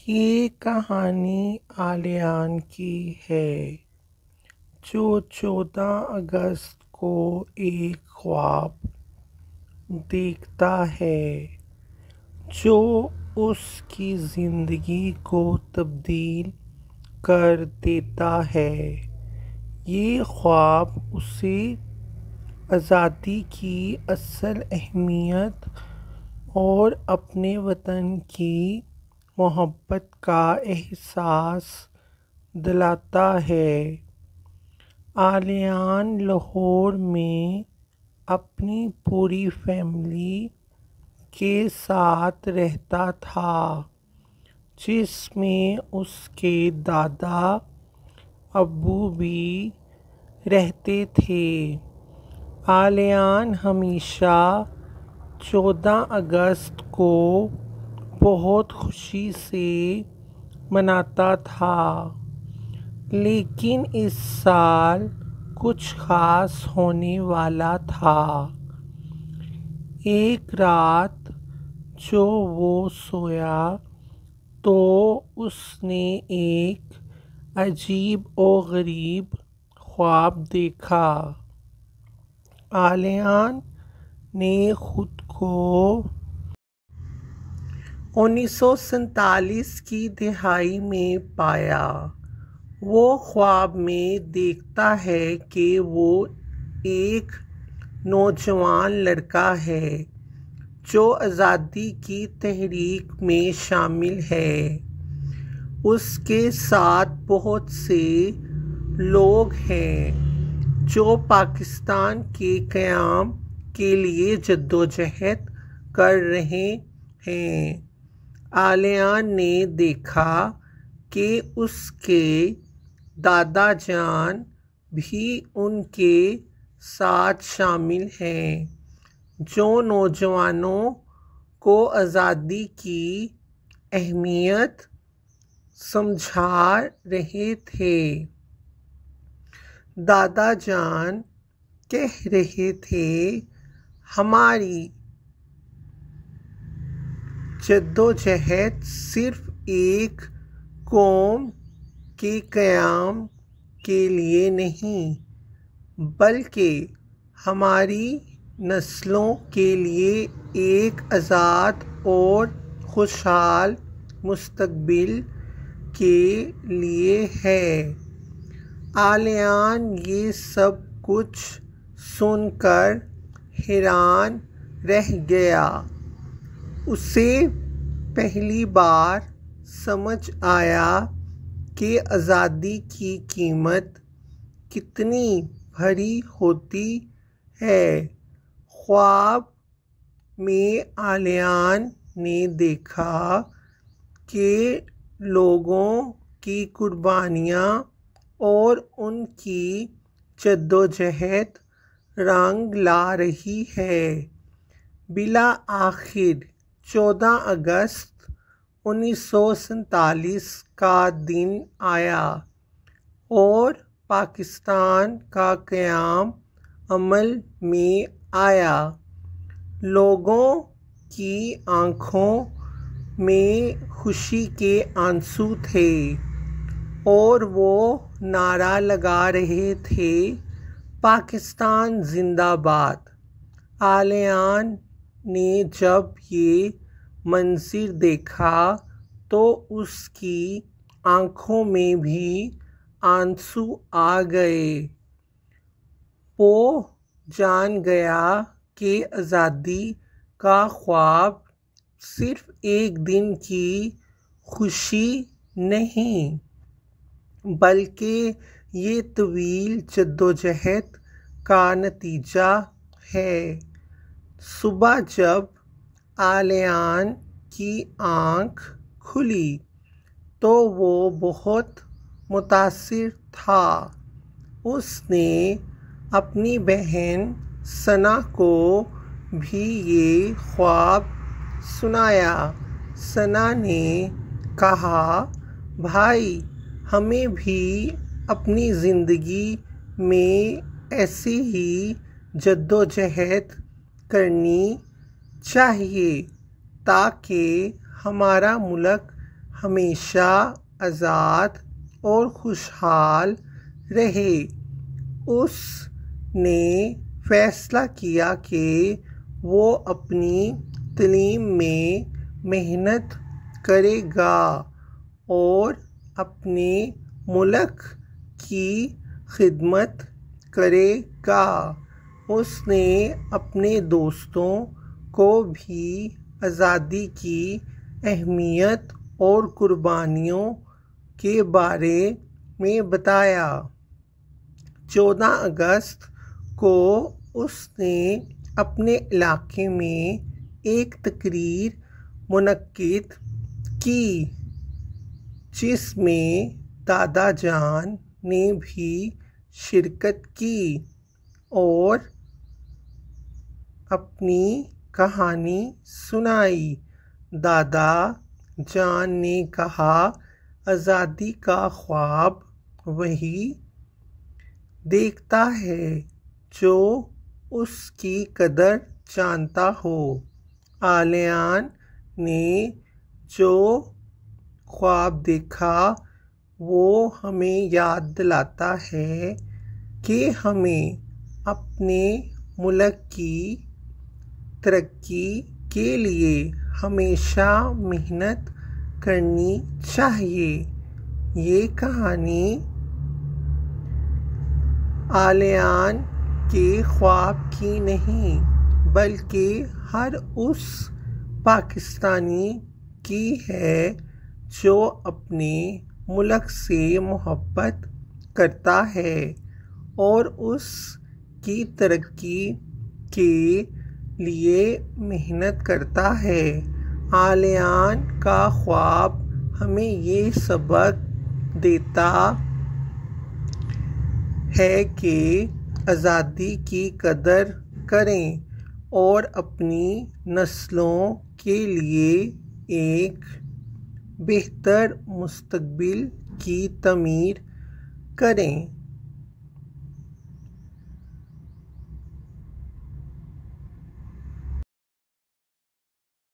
ये कहानी आलियान की है जो 14 अगस्त को एक ख्वाब देखता है जो उसकी ज़िंदगी को तब्दील कर देता है। ये ख्वाब उसे आज़ादी की असल अहमियत और अपने वतन की मोहब्बत का एहसास दिलाता है। आलियान लाहौर में अपनी पूरी फैमिली के साथ रहता था, जिसमें उसके दादा अब्बू भी रहते थे। आलियान हमेशा 14 अगस्त को बहुत खुशी से मनाता था, लेकिन इस साल कुछ खास होने वाला था। एक रात जो वो सोया तो उसने एक अजीब और गरीब ख्वाब देखा। आलियान ने खुद को 1947 की दिहाई में पाया। वो ख्वाब में देखता है कि वो एक नौजवान लड़का है जो आज़ादी की तहरीक में शामिल है। उसके साथ बहुत से लोग हैं जो पाकिस्तान के क़याम के लिए जद्दोजहद कर रहे हैं। आलियान ने देखा कि उसके दादा जान भी उनके साथ शामिल हैं, जो नौजवानों को आज़ादी की अहमियत समझा रहे थे। दादा जान कह रहे थे, हमारी जद्दोजहद सिर्फ एक कौम के क़याम के लिए नहीं, बल्कि हमारी नस्लों के लिए एक आज़ाद और खुशहाल मुस्तकबिल के लिए है। आलियान ये सब कुछ सुनकर हैरान रह गया। उसे पहली बार समझ आया कि आज़ादी की कीमत कितनी भारी होती है। ख्वाब में आलियान ने देखा कि लोगों की कुर्बानियाँ और उनकी जद्दोजहद रंग ला रही है। बिला आखिर 14 अगस्त 1947 का दिन आया और पाकिस्तान का क़याम अमल में आया। लोगों की आंखों में खुशी के आंसू थे और वो नारा लगा रहे थे, पाकिस्तान जिंदाबाद। आलियान ने जब ये मंज़िर देखा तो उसकी आंखों में भी आंसू आ गए। वो जान गया कि आज़ादी का ख्वाब सिर्फ एक दिन की खुशी नहीं, बल्कि ये तवील जद्दोजहद का नतीजा है। सुबह जब आलियान की आँख खुली तो वो बहुत मुतासिर था। उसने अपनी बहन सना को भी ये ख्वाब सुनाया। सना ने कहा, भाई हमें भी अपनी ज़िंदगी में ऐसी ही जद्दोजहद करनी चाहिए ताकि हमारा मुल्क हमेशा आज़ाद और खुशहाल रहे। उसने फैसला किया कि वो अपनी तालीम में मेहनत करेगा और अपने मुल्क की खिदमत करेगा। उसने अपने दोस्तों को भी आज़ादी की अहमियत और कुर्बानियों के बारे में बताया। 14 अगस्त को उसने अपने इलाके में एक तकरीर मुनक्किद की जिसमें दादा जान ने भी शिरकत की और अपनी कहानी सुनाई। दादा जान ने कहा, आज़ादी का ख्वाब वही देखता है जो उसकी कदर जानता हो। आलियान ने जो ख्वाब देखा वो हमें याद दिलाता है कि हमें अपने मुल्क की तरक्की के लिए हमेशा मेहनत करनी चाहिए। ये कहानी आलियान के ख्वाब की नहीं बल्कि हर उस पाकिस्तानी की है जो अपने मुल्क से मोहब्बत करता है और उसकी तरक्की के लिए मेहनत करता है। आलियान का ख्वाब हमें ये सबक देता है कि आज़ादी की कदर करें और अपनी नस्लों के लिए एक बेहतर मुस्तकबिल की तमीर करें।